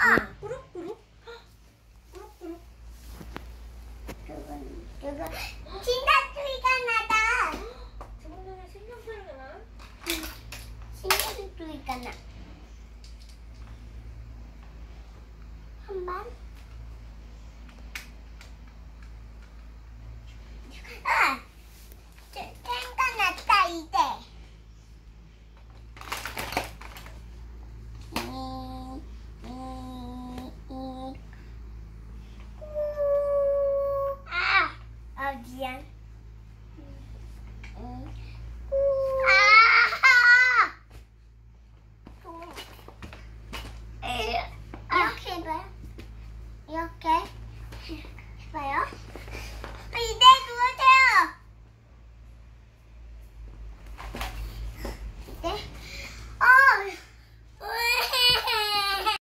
꾸룩꾸룩. 꾸룩꾸룩. 저거 진짜 소리가 나다. 주먹만한 신경 소리가 나. 진짜 소리가 나. 한 번.